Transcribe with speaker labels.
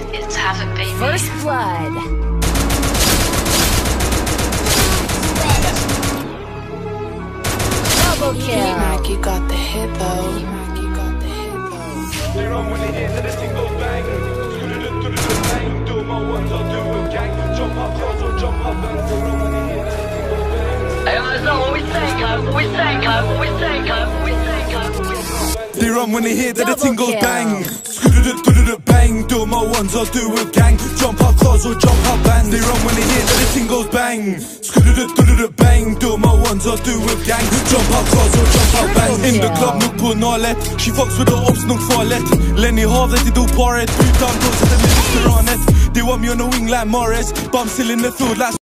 Speaker 1: It's have it, baby.
Speaker 2: First blood. Double kill.
Speaker 3: Mac, you got the hit though.
Speaker 4: They run when they hear that the thing goes bang. Bang, do my ones, I'll do a gang. Jump up close or jump up and they run when they hear that the thing goes bang.
Speaker 1: Hey, I know what we say, cuz. What we say, cuz. What we say, cuz. What we say, cuz.
Speaker 4: They run when they hear that the thing goes
Speaker 2: Double
Speaker 4: bang. Bang, do my ones, I'll do a gang. Jump up cars or jump up bands. They run when they hear that the thing goes bang. Bang, do my ones, I'll do a gang. Jump up cars or jump up bands. In the club, nuk på nalet. She fucks with the ops, nuk farligt. Lenny havet, de do paret. Utan då sätter minister on it. They want me on the wing like Morris, but I'm still in the field like